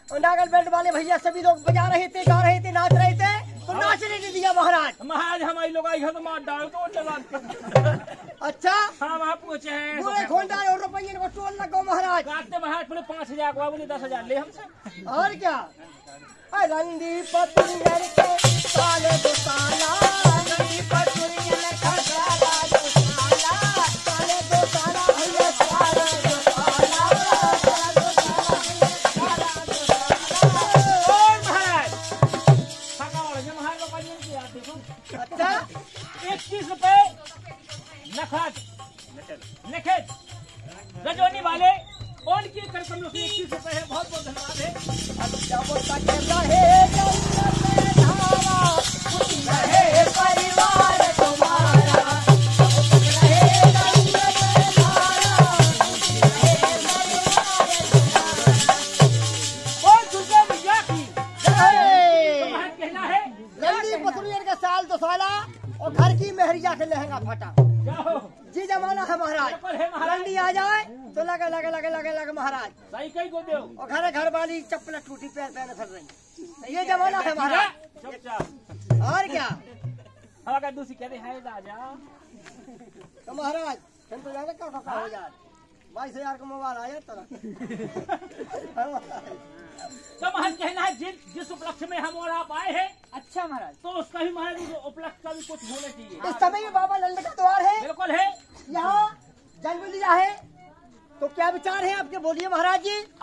और नागल बेल्ट वाले भैया सभी लोग बजा रहे थे, गा रहे थे, नाच रहे थे, तो नाचने नहीं दिया महाराज। महाराज हमारी लोग आई तो मार डाल तो चला। अच्छा हाँ वहाँ पूछे हैं पूरे खोंडार और रुपये को टोल लगो महाराज। काटते महाराज बोले 5,000 को बोले 10,000 ले हमसे। और क्या रंडी पतुरिया के साले दुसाला, रंडी पतुरिया का साला दुसाला, साले दुसाला भैया साले दुसाला, और महाराज थका वाले जो महाराज लोग पानी में आते हैं। अच्छा 21 रुपए नखद रजोनी वाले उनकी करकम लोग 21 रुपए है। बहुत बहुत धन्यवाद है। रहे परिवार तुम्हारा, और दुर्गा मैया की तुम्हारा कहना है। रंडी पतुरिया का साल तो साला और घर की मेहरिया से लहंगा फटा। जाओ जी जमाना है महाराज। रंडी आ जाए तो लगे लगे लगे लगे लगे महाराज। सही कहीं को दो और घर वाली चप्पल टूटी पैर पहने फिर रही। ये जमाना है महाराज। चुपचाप। और क्या हम अगर दूसरी कहते हैं राजा तो महाराज फिर तो जाने क्या हो जाए। 22,000 का मोबाइल आया तरह। तो महाराज कहना है जिस उपलक्ष्य में हम और आप आए हैं। अच्छा महाराज तो उसका भी महाराज उपलक्ष्य का भी कुछ होना चाहिए। इस समय बाबा लंड का द्वार है, बिल्कुल है। यहाँ जन्म लिया है, तो क्या विचार है आपके बोलिए महाराज जी।